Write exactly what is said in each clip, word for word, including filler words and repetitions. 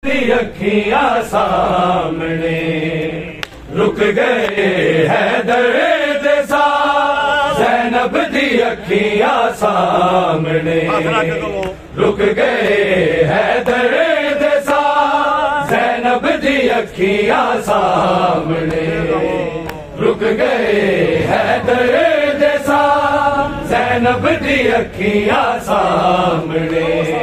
اکھیاں سامنے رک گئے حیدر دے ساتھ، زینب دی اکھیاں سامنے رک گئے حیدر دے ساتھ، زینب دی اکھیاں سامنے رک گئے حیدر دے ساتھ، زینب دی اکھیاں سامنے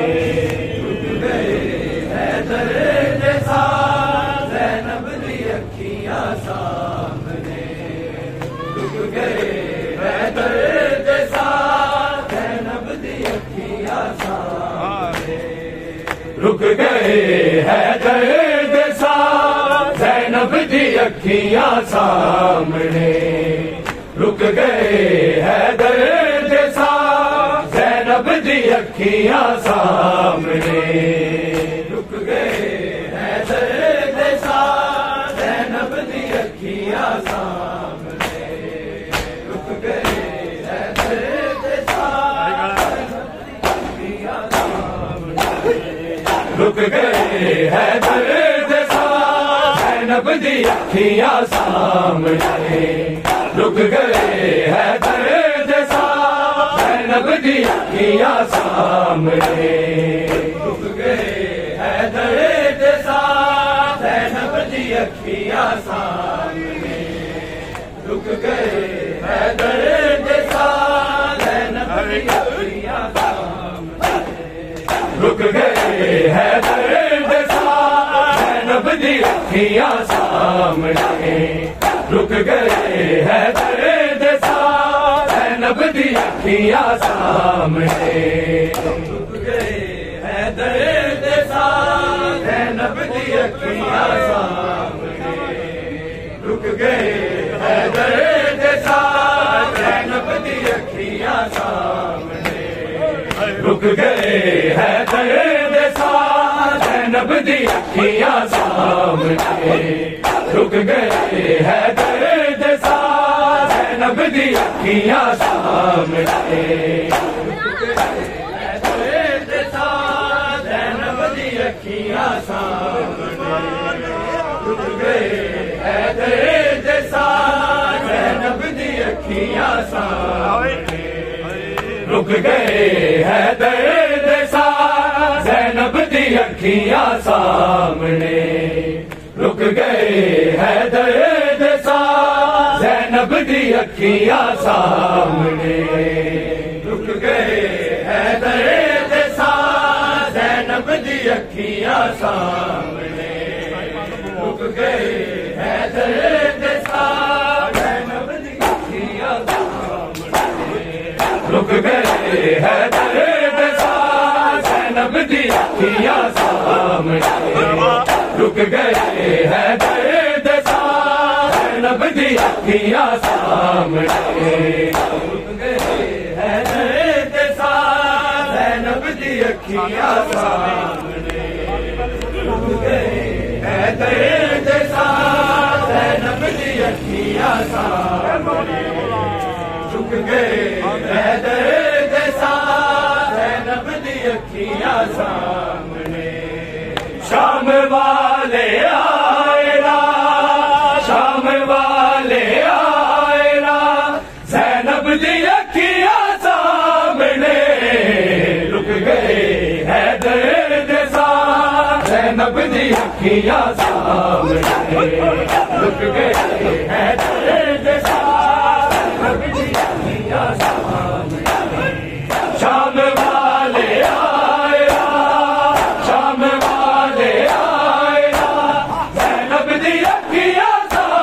رک گئے حیدر دے ساتھ، زینب دی اکھیاں سامنے رک گئے حیدر دے ساتھ، زینب دی اکھیاں سامنے رک گئے حیدر دے ساتھ، زینب دی اکھیاں سامنے رک گئے حیدر دے ساتھ، رک گئے حیدر دے ساتھ، زینب دی اکھیاں سامنے رک گئے حیدر دے ساتھ، زینب دی اکھیاں سامنے رک گئے حیدر دے ساتھ، زینب دی اکھیاں سامنے رک گئے حیدر دے ساتھ، زینب دی اکھیاں رک گئے حیدر دے ساتھ، زینب دی اکھیاں سامنے رک گئے حیدر دے ساتھ، زینب دی اکھیاں سامنے رک گئے حیدر دے ساتھ، زینب دی اکھیاں سامنے رک گئے حیدر دے ساتھ، زینب دی اکھیاں سامنے رک گئے حیدر دے ساتھ، زینب دی اکھیاں سامنے رک گئے حیدر دے ساتھ، زینب دی اکھیاں سامنے رک گئے حیدر دے ساتھ، زینب دی اکھیاں سامنے رک گئے حیدر دے ساتھ، زینب دی اکھیاں سامنے رک گئے حیدر دے ساتھ، زینب دی اکھیاں سامنے رک گئے حیدر دے ساتھ، زینب دی اکھیاں سامنے رک گئے حیدر دے ساتھ، زینب دی اکھیاں سامنے رک گئے حیدر دے ساتھ، زینب دی اکھیاں سامنے رک گئے حیدر دے ساتھ، زینب دی اکھیاں سامنے رک گئے حیدر دے ساتھ، زینب دی اکھیاں سامنے رک گئے حیدر دے ساتھ، زینب دی اکھیاں سامنے رک گئے حیدر دے ساتھ، زینب دی اکھیاں سامنے رک گئے حیدر دے ساتھ، زینب دی اکھیاں سامنے شام والے آئے نا، شام والے آئے نا، زینب دی اکھیاں سامنے رک گئے حیدر دے ساتھ، زینب دی اکھیاں سامنے رک گئے حیدر دے ساتھ، زینب دی اکھیاں سامنے شام والے آئے نا، شام والے آئے نا، زینب دی اکھیاں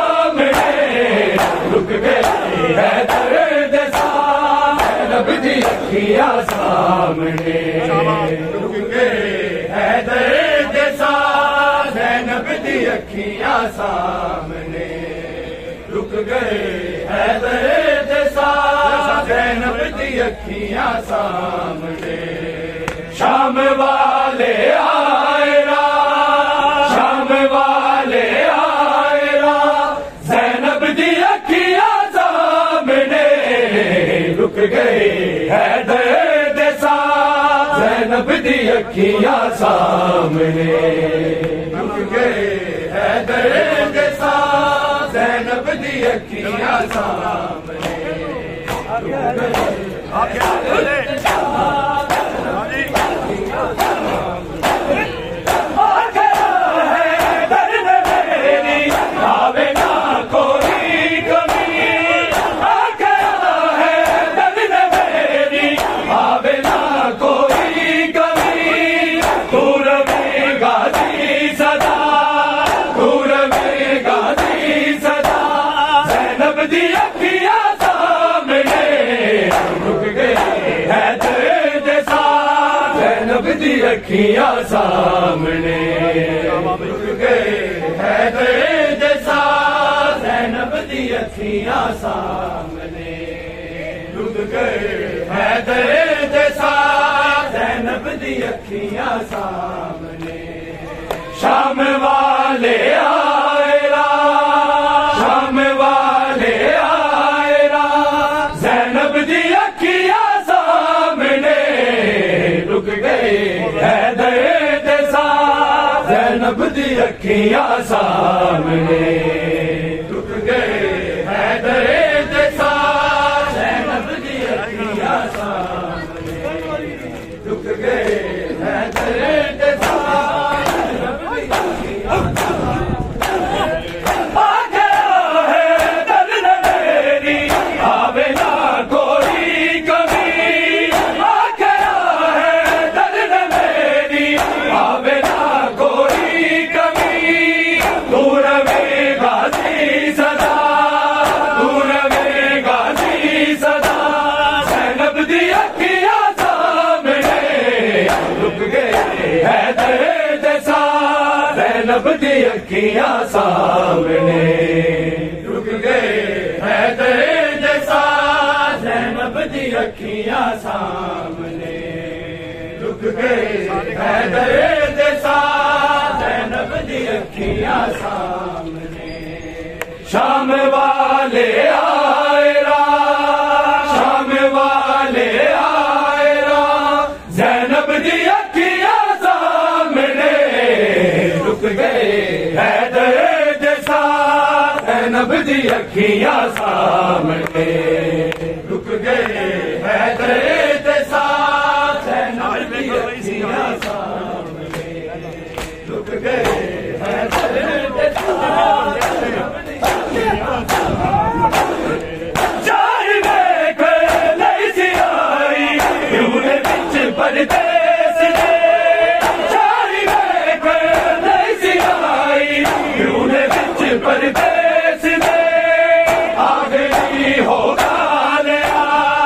سامنے رک گئے حیدر دے ساتھ، زینب دی اکھیاں سامنے رک گئے حیدر دے ساتھ، زینب دی اکھیاں سامنے رک گئے حیدر دے ساتھ، زینب دی اکھیاں سامنے شام والے آئے نا، شام والے آئے نا، زینب دی اکھیاں سامنے رک گئے حیدر دے ساتھ، زینب دی اکھیاں سامنے अखियां सामने अखियां सामने रुक गए हैदर जैसा ज़ैनब दी अखियां सामने रुक गए हैदर जैसा ज़ैनब दी अखियां सामने शाम वाले आएरा शाम वाले आएरा ज़ैनब दी अखियां सामने रुक गए हैदर जैसा ज़ैनब दी अखियां सामने रुक गए हैदर जैसा ज़ैनब दी अखियां सामने रुक गए हैदर जैसा ज़ैनब दी अखियां सामने आ गया है दर्द मेरी आवे ना कोई कमी आ गया है दर्द मेरी आवे ना कोई कमी दूर में गाजी सदा दूर में गाजी सदा ज़ैनब दी अखियां सामने रुक गए हैदर जैसा ज़ैनब दी अखियां सामने रुक गए हैदर जैसा ज़ैनब दी अखियां सामने रुक गए हैदर जैसा ज़ैनब दी अखियां सामने शाम वाले आएरा शाम वाले आएरा ज़ैनब दी अखियां सामने रुक गए हैदर जैसा ज़ैनब दी अखियां सामने रुक गए हैदर जैसा ज़ैनब दी अखियां सामने रुक गए हैदर जैसा ज़ैनब दी अखियां सामने चाहे देख नहीं सी आई क्यों ने बिच परदेस ने चाहे देख नहीं सी आई क्यों ने बिच परदेस ने आखिरी होगा लिया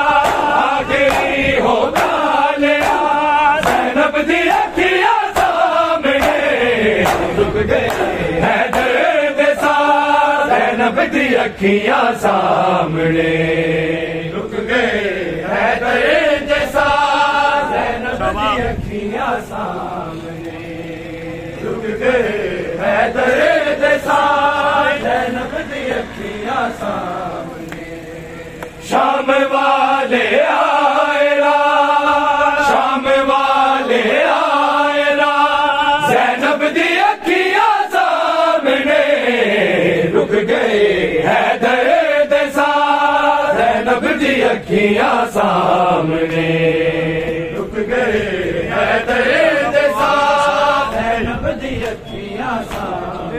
आखिरी होगा लिया ज़ैनब दी अखियां सामने रुक गए हैदर जैसा ज़ैनब दी अखियां सामने रुक गए हैदर जैसा ज़ैनब दी अखियां सामने रुक गए हैदर जैसा ज़ैनब दी अखियां सामने शाम वाले आएरा शाम वाले आएरा ज़ैनब दी अखियां सामने रुक गए हैदर जैसा ज़ैनब दी अखियां सामने रुक गए हैदर जैसा ज़ैनब दी अखियां सामने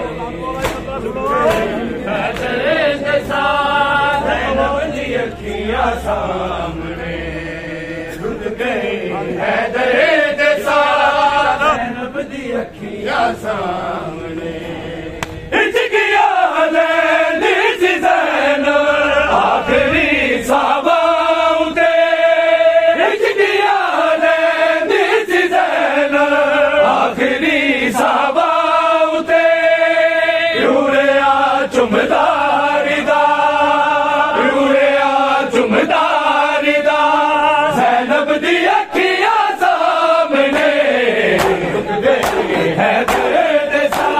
रुक गए हैदर जैसा ज़ैनब दी अखियां सामने रुक गए हैदर जैसा ज़ैनब दी अखियां सामने इश्किया लैली सी ज़ैनब आखिरी साबाऊ ते इश्किया लैली सी ज़ैनब आखिरी साबाऊ ते यूरिया चुमदारी दा यूरिया चुमदारी दा ज़ैनब दी अखियां सामने रुक गए हैदर जैसा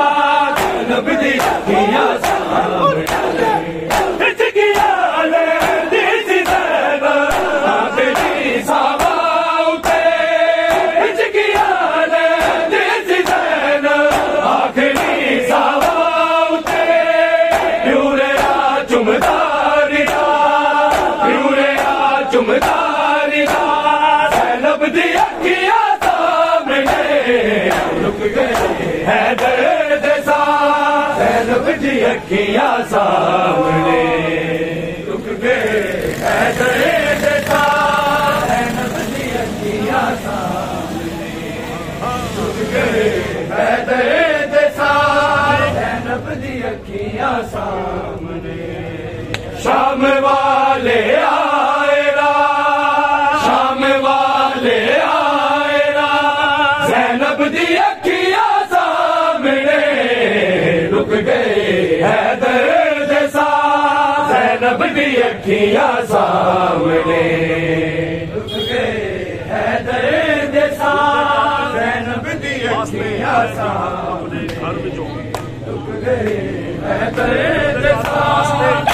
گئے حیدر دے ساتھ زینب دی اکھیاں سامنے رک گئے حیدر دے ساتھ زینب دی اکھیاں سامنے رک گئے حیدر دے ساتھ زینب دی اکھیاں سامنے شام والے آئے را شام والے آئے را زینب دی اکھیاں سامنے رک گئے حیدر دے ساتھ زینب دی اکھیاں سامنے رک گئے حیدر دے ساتھ زینب دی اکھیاں سامنے رک گئے حیدر دے ساتھ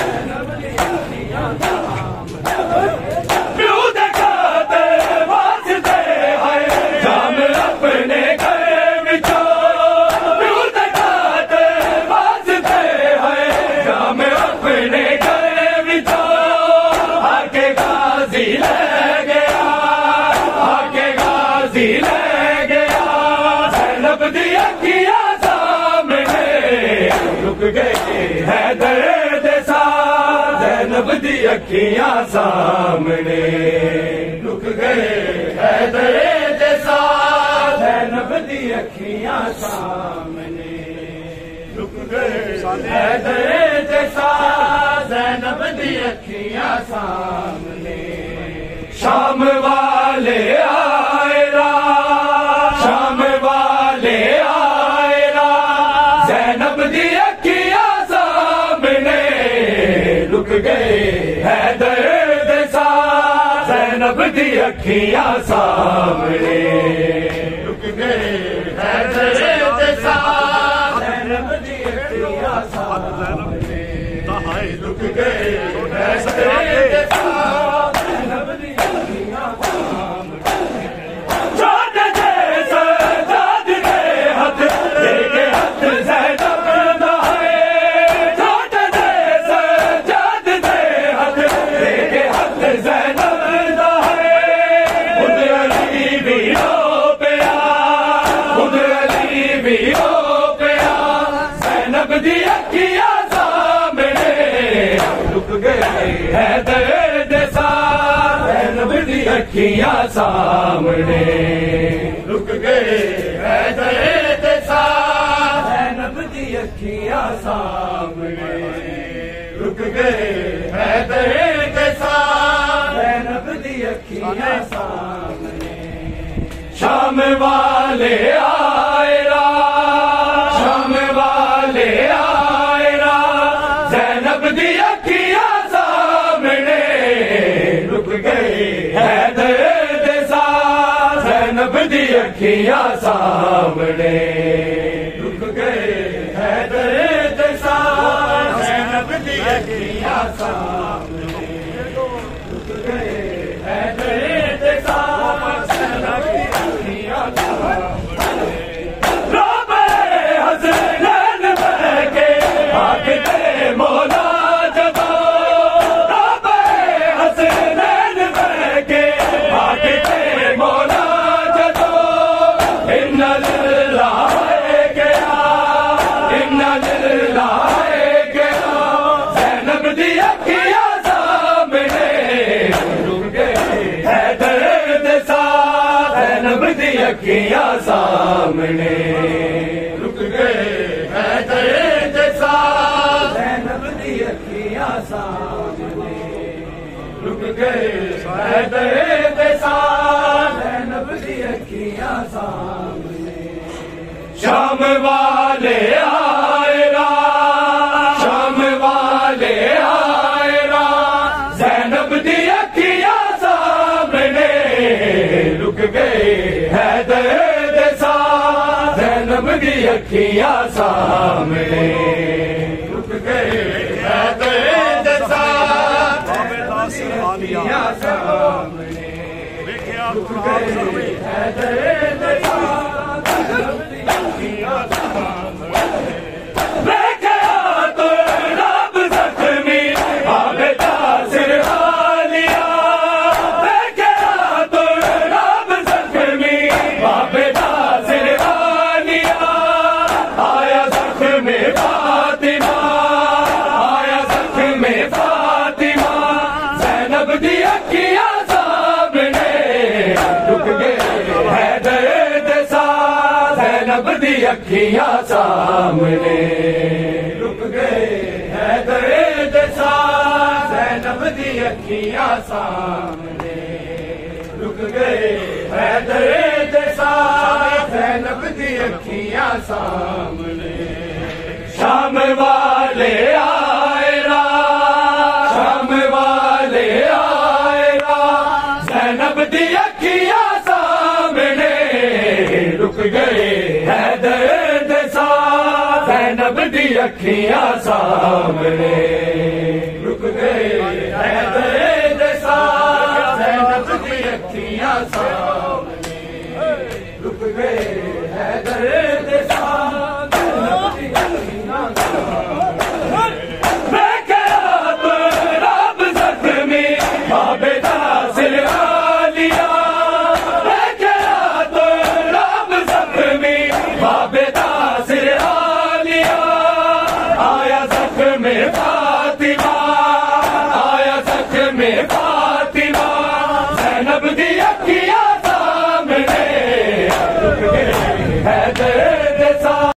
حیدر دے ساتھ زینب دی اکھیاں سامنے رک گئے حیدر دے ساتھ زینب دی اکھیاں سامنے رک گئے حیدر دے ساتھ زینب دی اکھیاں سامنے شام والے آئے را شام والے آئے را زینب دی رک گئے حیدر دے ساتھ زینب دی اکھیاں سامنے رک گئے حیدر دے ساتھ زینب دی اکھیاں سامنے رک گئے حیدر دے ساتھ زینب دی اکھیاں سامنے چھوٹ دے سجاد دے ہاتھ دے کے ہاتھ زینب حیدر دے ساتھ زینب دی اکھیاں سامنے رک گئے حیدر دے ساتھ زینب دی اکھیاں سامنے رک گئے حیدر دے ساتھ زینب دی اکھیاں سامنے شام والے آئے را شام والے آئے را زینب دی اکھیاں رک گئے حیدر دے ساتھ زینب دی اکھیاں سامنے رک گئے حیدر دے ساتھ زینب دی اکھیاں سامنے رک گئے حیدر دے ساتھ زینب دی اکھیاں سامنے رابع حسنین بہ کے آکھتے مولا اکھیاں سامنے رک گئے حیدر دے ساتھ زینب دی اکھیاں سامنے رک گئے حیدر دے ساتھ زینب دی اکھیاں سامنے شام والے آئے را شام والے آئے را زینب دی اکھیاں سامنے رک گئے حیدر دے ساتھ زینب دی اکھیاں سامنے رک گئے حیدر دے ساتھ زینب دی اکھیاں سامنے رک گئے حیدر دے ساتھ زینب دی اکھیاں سامنے تو رب زخمی آبدہ سرحالیا تو رب زخمی آبدہ سرحالیا دی اکھیاں سامنے رک گئے حیدر جیسا زینب دی اکھیاں سامنے رک گئے حیدر جیسا زینب دی اکھیاں سامنے شام والے آئے را شام والے آئے را زینب دی اکھیاں سامنے رک گئے حیدر جیسا زینب دی اکھیاں سامنے رک گئے حیدر جیسا زینب دی اکھیاں سامنے رک گئے حیدر جیسا زینب دی اکھیاں سامنے میں کیا تو رب زخمی عابدہ سرحالیہ میں کیا تو رب زخمی عابدہ سرحالیہ آیا زخم